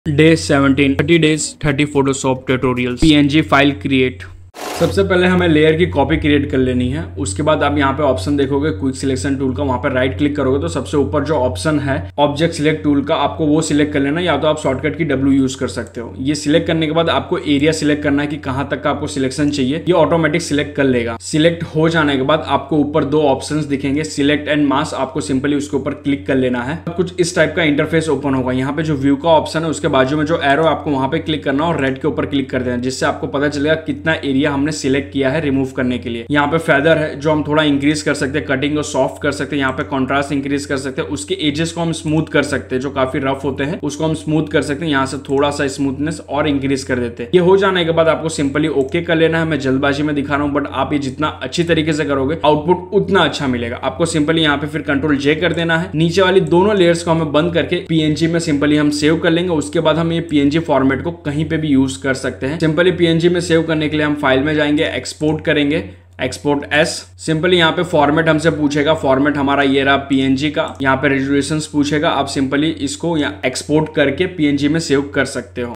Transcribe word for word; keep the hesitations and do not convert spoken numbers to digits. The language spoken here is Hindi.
Day seventeen thirty days thirty Photoshop tutorials PNG file create. सबसे पहले हमें लेयर की कॉपी क्रिएट कर लेनी है। उसके बाद आप यहाँ पे ऑप्शन देखोगे क्विक सिलेक्शन टूल का, वहाँ पे राइट क्लिक करोगे तो सबसे ऊपर जो ऑप्शन है ऑब्जेक्ट सिलेक्ट टूल का, आपको वो सिलेक्ट कर लेना, या तो आप शॉर्टकट की डब्ल्यू यूज कर सकते हो। ये सिलेक्ट करने के बाद आपको एरिया सिलेक्ट करना है कि कहाँ तक का आपको सिलेक्शन चाहिए, ये ऑटोमेटिक सिलेक्ट कर लेगा। सिलेक्ट हो जाने के बाद आपको ऊपर दो ऑप्शन दिखेंगे, सिलेक्ट एंड मास्क, आपको सिंपली उसके ऊपर क्लिक कर लेना है। कुछ इस टाइप का इंटरफेस ओपन होगा। यहाँ पे जो व्यू का ऑप्शन है उसके बाजू में जो एरो आपको वहां पे क्लिक करना और रेड के ऊपर क्लिक कर देना, जिससे आपको पता चलेगा कितना एरिया हमने सिलेक्ट किया है रिमूव करने के लिए। यहाँ पे फेदर है जो हम थोड़ा इंक्रीज कर सकते हैं, कटिंग को सॉफ्ट कर सकते हैं, यहाँ पे कॉन्ट्रास्ट इंक्रीज कर सकते हैं, उसके एजेस को हम स्मूथ कर सकते हैं, जो काफी रफ होते हैं उसको हम स्मूथ कर सकते हैं, यहाँ से थोड़ा सा स्मूथनेस और इंक्रीज कर देते हैं। ये हो जाने के बाद आपको सिंपली ओके कर लेना है। मैं जल्दबाजी में दिखा रहा हूँ, बट आप ये जितना अच्छी तरीके से करोगे आउटपुट उतना अच्छा मिलेगा। आपको सिंपली यहाँ पे फिर कंट्रोल जे कर देना है। नीचे वाली दोनों लेयर्स को हमें बंद करके पीएनजी में सिंपली हम सेव कर लेंगे। उसके बाद हम ये पीएनजी फॉर्मेट को कहीं पे भी यूज कर सकते हैं। सिंपली पीएनजी में सेव करने के लिए हम फाइल में जाएंगे, एक्सपोर्ट करेंगे, एक्सपोर्ट एस। सिंपली यहाँ पे फॉर्मेट हमसे पूछेगा, फॉर्मेट हमारा ये रहा पीएनजी का। यहाँ पे रेजोल्यूशंस पूछेगा, आप सिंपली इसको यहाँ एक्सपोर्ट करके पीएनजी में सेव कर सकते हो।